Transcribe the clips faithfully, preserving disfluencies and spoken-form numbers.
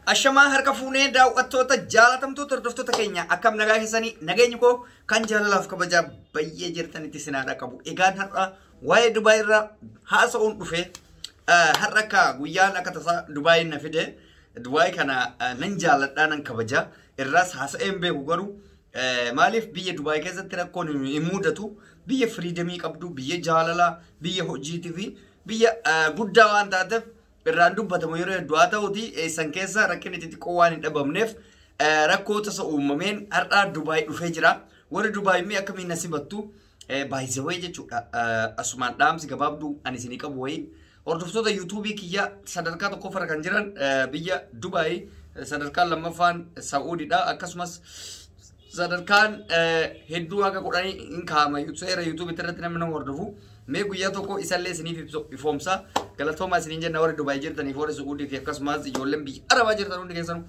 Ashamaa harka fuunee daawwattoota jaalatamtoota hordoftoota keenya akkam nagaa keessanii nageenyi koo kan jaalalaaf kabajaa baay'ee jirtanitti sinaadha qabu. Egaan har'a waa'ee Dubaay irraa haasa'uun dhufee har'a akka guyyaan akka tasaa Dubaay na fide Dubaay kana nan jaaladhaa nan kabajaa irraas haasa'een beeku garuu maaliif biyya Dubaay keessatti rakkoon hin mudatu biyya firiidamii qabdu biyya jaalalaa biyya hojiitii fi biyya guddaa waan taateef irraan dubbatamu yeroo hedduu haa ta'uti eessan keessa rakkinni xixiqqoo waan hin dhabamneef rakkoo tasa uumameen har'aa Dubaay dhufee jira. Warri Dubaay mi akkamiin na simattu baay'isawee jechuudha. Asumaan dhaamsi gabaabduu ani isinii qabu wayii hordoftoota yuutuubii kiyya sadarkaa tokkoffarra kan jiran biyya Dubaay sadarkaan lammaffaan Saa'uudidha. Akkasumas sadarkaan hedduu akka kudhanii hin kaa'ama seera yuutuubii irratti namni nama hordofu. Mee guyyaa tokko isallee isiniif ifoomsa galatooma isiniin jenna warri Dubaay jirtaniif warri Saa'udii fi akkasumas ijoolleen biyya Arabaa jirtan hundi keessanuu.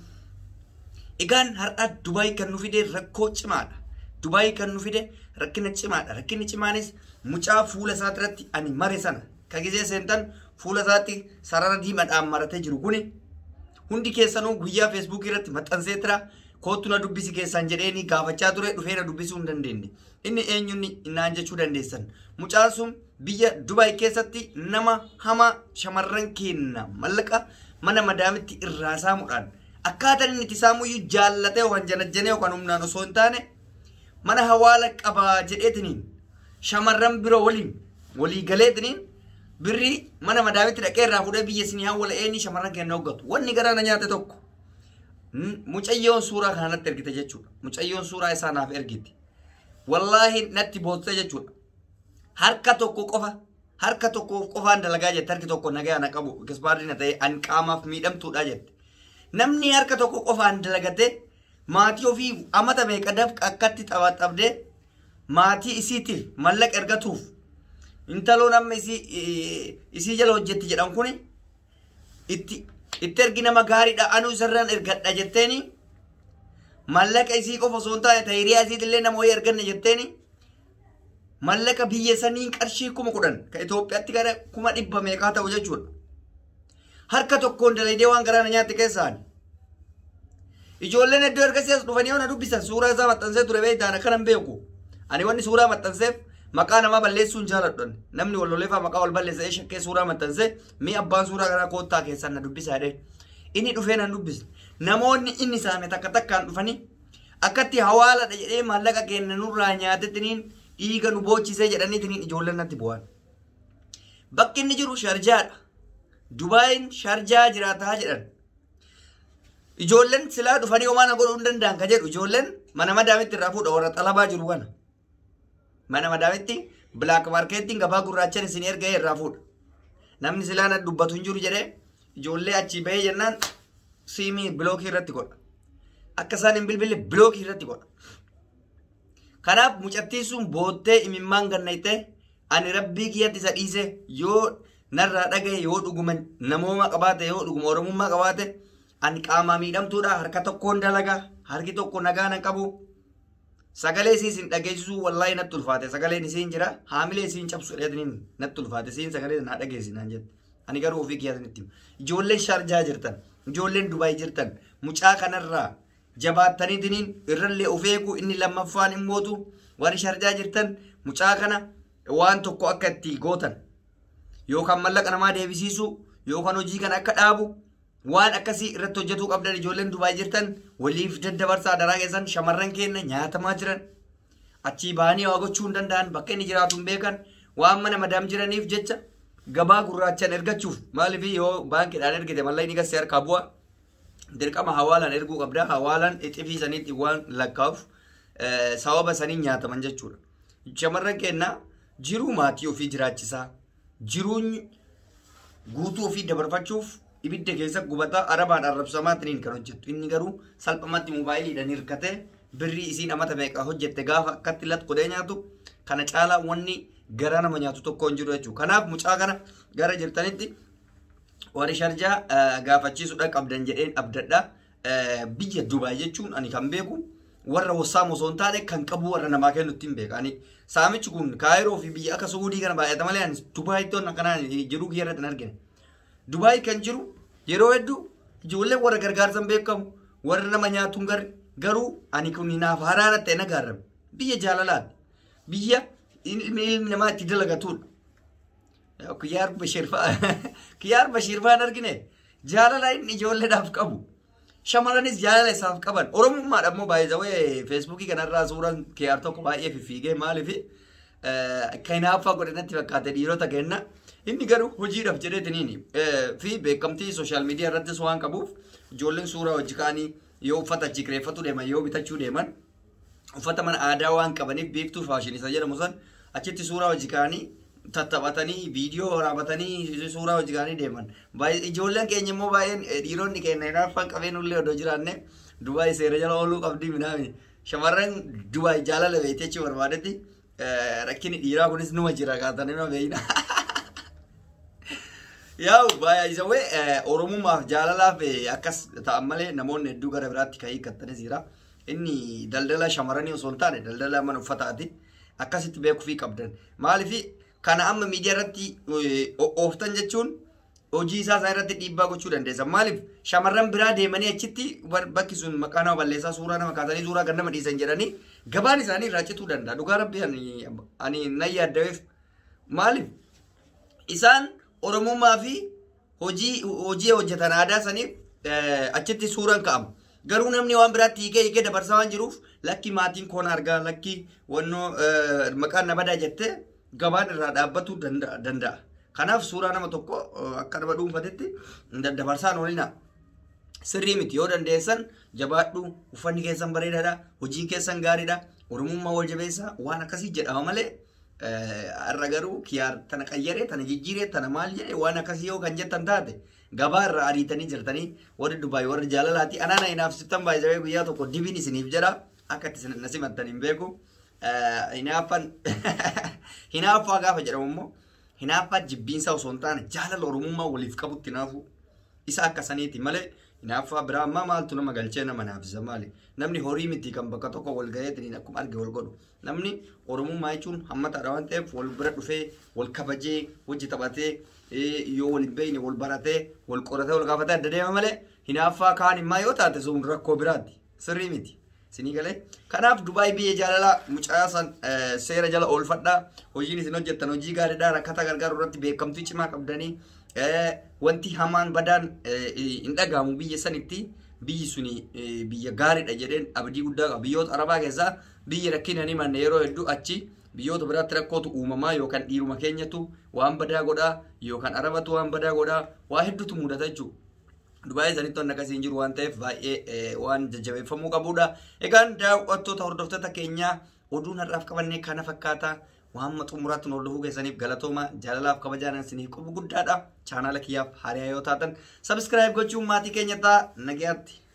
Egaan har'a Dubaay kan nu fide rakkoo cimaadha. Dubaay kan nu fide rakkina cimaadha. Rakkinni cimaanis mucaa fuula isaati irratti ani mare sana ka gisee seentan fuula isaatti sarara diimaadhaan maratee jiru kuni hundi keessanuu guyyaa Facebook irratti maxxansee tira. Kootu na dubbisi keessan jedheeni gaafachaa ture dhufeera dubbisuu hin dandeenye. Inni eenyuun naan jechuu dandeessan. Mucaan sun biyya Dubaay keessatti nama hamaa shamarran kenna mallaqa mana madaamitti irraa saamuudhaan akkaataan inni itti saamuyyuu jaallatee waan janajjanee yookaan humnaan osoo hin taane mana hawaala qabaa jedheetiniin shamarran biroo waliin walii galeetiniin birrii mana madaamitti dhaqee irraa fuudhee biyya isinii hawwala eenyi shamarran kenna hoggatu. Wanni garaa na nyaate tokko mucayyoon suuraa kanatti ergite jechuudha. Mucayyoon suuraa isaa naaf ergite. Wallaahi natti bootte jechuudha. Harka tokko qofa harka tokko qofaan dalagaa jette harki tokko nagaa na qabu kisbaardina ta'e an qaamaaf miidhamtuudha jette. Namni harka tokko qofaan dalagate maatii ofii amata meeqa daf akkatti taphatabdee maatii isiitiif mallaqa ergatuuf intaloon amma isii isii jala hojjetti jedhan kuni itti itti ergi nama gaariidha anuu isarraan ergadha jetteeni mallaqa isii qofa osoo hin taane tahiriyaa isiitillee nama wayii erganne jetteeni mallaqa biyya sanii qarshii kuma kudhan ka Itoophiyaatti gara kuma dhibba meeqaa ta'u jechuudha. Harka tokkoon dalaydee waan garaa na nyaatte keessaan ijoolleen iddoo ergasii as dhufanii waan dubbisan suuraa isaa maxxansee ture beektaan akkanan beeku ani wanni suuraa maxxanseef maqaa namaa balleessuun jaaladhan namni wal loleefaa maqaa wal balleessa shakkee suuraa maxxansee mi abbaan suuraa garaa koottaa keessan na dubbisaa jedhee inni dhufee nan dubbise namoonni inni saame takka takkaan dhufanii akkatti hawaaladha jedhee maallaqa kenna nurraa nyaatetiniin dhiiga nu boochisee jedhaniitiniin ijoolleen natti bu'an. Bakki inni jiru Sharjaadha. Dubaayin Sharjaa jiraataa jedhan. Ijoolleen silaa dhufanii homaa godhuu hin danda'an ka jedhu ijoolleen mana madaamitti irraa fuudha warra xalabaa jiru kana. Mana madaamitti bilaak maarkeettiin gabaa gurraachaan isin erga'ee irraa fuudha. Namni silaa na dubbatu hin jiru jedhee ijoollee achii bahee jennaan siimii bilookii irratti godha. Akka isaan hin bilbille bilookii irratti godha. Kanaaf mucattiin sun boottee imimmaan gannayte ani rabbii kiyyatti isa dhiise yoo narraa dhagaye yoo dhuguma namooma qabaate yoo dhuguma oromummaa qabaate ani qaamaa miidhamtuudha harka tokkoon dalagaa harki tokko nagaa nan qabu sagalee isiin dhageessisuu wallaahi natti ulfaate sagaleen isiin jira haamilee isiin cabsu dheedniin natti ulfaate isiin sagalee naa dhageessinaan jette ani garuu ofii kiyyatanitti ijoolleen Sharjaa jirtan ijoolleen Dubaay jirtan mucaa kanarraa jabaatanii diniin irrallee of eegu inni lammaffaan immootu warri Sharjaa jirtan mucaa kana waan tokko akka itti gootan yookaan mallaqa namaa deebisiisu yookaan hojii kana akka dhaabu waan akkasii irratti hojjetuu qabdan ijoolleen Dubaay jirtan waliif daddabarsaa daraa keessan shamarran keenya nyaatamaa jiran achii bahanii waa gochuu hin danda'an bakka inni jiraatu hin beekan waan mana madaam jiraniif jecha gabaa gurraachaan ergachuuf maaliif yoo baankiidhaan ergite mallaqni gasee harkaa bu'a. Dirqama hawaalaan erguu qabda hawaalaan ixifii saniitti waan lakkaa'uuf sababa saniin nyaataman jechuudha. Shamarran keenya jiruu maatii ofii jiraachisaa jiruun guutuu ofii dabarfachuuf ibidda keessa gubataa arabaan arrabsamaatiniin kan hojjettu inni garuu salphumatti moobaayiliidhaan hirkatee birrii isiin amata meeqa hojjette gaafa akkatti lat qodee nyaatu kana caalaa wanni garaa nama nyaatu tokko hin jiru jechuudha. Kanaaf mucaa kana gara jirtanitti warri Sharjaa gaafachiisuudha qabdan jedheen abdadha biyya Dubaay jechuun ani kan beeku warra wassaamu osoo hin taane kan qabu warra namaa kennutti hin beeku. Ani saamichi kun Kaayiroo fi biyya akka Suudii kana baay'ata malee ani Dubaay toon akkanaan jiru kiyyarratti hin argine. Dubaay kan jiru yeroo hedduu ijoollee warra gargaarsan beekamu warra nama nyaatuun gar garuu ani kun hinaaf haraara ta'e nagaarame biyya jaalalaati biyya ilmi ilmi namaa itti dalagatudha. Kiyaar Bashir fa'aa Kiyaar Bashir fa'aan argine jaalala inni ijoolleedhaaf qabu shamarranis jaalala isaaf qaban oromummaadha immoo baay'ee feesbuukii kanarraa suuraan Kiyaar tokko baay'ee fiffiigee maaliif kanaafaa godhanatti fakkaate dhiirota kenna inni garuu hojiidhaaf jedheetiniini fi beekamtii sooshaal miidiyaa irrattis waan qabuuf ijoolleen suuraa hojii kaanii yoo uffata achi kireeffatu deeman yoo bitachuu deeman uffata mana aadaa waan qabaniif beektuu faashinii isa jedhamu san achitti suuraa hojii kaanii tattabatanii viidiyoo waraabbatanii suuraa hojii kaanii deeman ijoolleen keenya immoo baay'een dhiironni keenya hinaafaan qabeen ullee odoo jiraanne Dubaay seera jala ooluu qabdi minaami shamarran Dubaay jaalala beekte jechuun barbaadetti rakkini dhiiraa kunis numa jira kaatanii nama beeyna yaa'u baay'ee isa wee oromummaaf jaalalaaf akkas ta'an malee namoonni hedduu gara biraatti kan hiikkattanis jira inni daldala shamarranii osoo hin taane daldala mana uffataati akkasitti beekuu fi qabdan maaliif kana amma miidiyaa irratti ooftan jechuun hojii isaa isaa irratti dhiibbaa gochuu dandeessa maaliif shamarran biraa deemanii achitti bakki sun maqaa nama balleessaa suuraa nama kaasanii suuraa kan nama dhiisan jedhanii gabaan isaanii irraa cituu danda'a dhugaa rabbi ani nan yaaddaweef maaliif isaan oromummaa fi hojii hojii hojjetan aadaa saniif achitti suuraan ka'ama garuu namni waan biraatti hiikee hiikee dabarsaa waan jiruuf lakki maatiin koon argaa lakki wannoo maqaan nabadaa jettee gabaan irraa dhaabbatuu danda'a kanaaf suuraa nama tokko akka nama dhuunfatetti dabarsaan oolina sirrii miti yoo dandeessan jabaadhu uffanni keessan bareedaadha hojiin keessan gaariidha oromummaa wal jabeessa waan akkasii jedhama malee har'a garuu Kiyaar tana qayyaree tana jijjiiree tana maal jedhee waan akkasii yoo kan jettan taate gabaa irraa ariitanii jirtanii warri Dubaay warri jaalalaati anaana hinaaf sittan baay'ee guyyaa tokko dibiin isiniif jedha akka itti nasimattan hin beeku hinaaffan hinaaffaa gaafa jedhamu immoo hinaaffaa jibbiinsaa osoo hin taane jaalala oromummaa waliif qabutti hinaafu isa akkasaniiti malee hinaaffaa biraa ammaa maaltu nama galchee nama naafisa maali namni horii miti kan bakka tokko wal gaheetiniin akkuma arge wal godhu namni oromummaa jechuun hammataadha waan ta'eef wal bira dhufee wal kabajee wajji taphatee yoo wal hin beekne wal baratee wal qoratee wal gaafatee adda deema malee hinaaffaa kaan immoo yoo taate sun rakkoo biraati sirrii miti sinii galee kanaaf Dubaay biyya jaalalaa mucaa san seera jala oolfadhaa hojiin isin hojjettan hojii gaariidhaa rakkata gargaaru irratti beekamtii cimaa qabdanii wanti hamaan badaan hin dhagaamu biyya sanitti biyyi suni biyya gaariidha jedheen abdii guddaa qaba biyyoota arabaa keessaa biyyi rakkinanii manne yeroo hedduu achi biyyoota biraatti rakkootu uumamaa yookaan dhiiruma keenyatu waan badaa godhaa yookaan arabatu waan badaa godhaa waa hedduutu mudata jechuudha. Dubaay sanitti waan akkasii hin jiru waan ta'eef baay'ee waan jajjabeeffamuu qabudha. Egaan daawwattoota hordoftoota keenyaa oduun har'aaf qabannee kana fakkaata. Waan xumuraatti nu hordofuu keessaniif galatooma jaalalaaf kabajaan isiniif qabu guddaadha. Chaanaala kiyyaaf hariyaa yoo taatan sabskiraayib gochuun maatii keenya ta'a nagayaatti.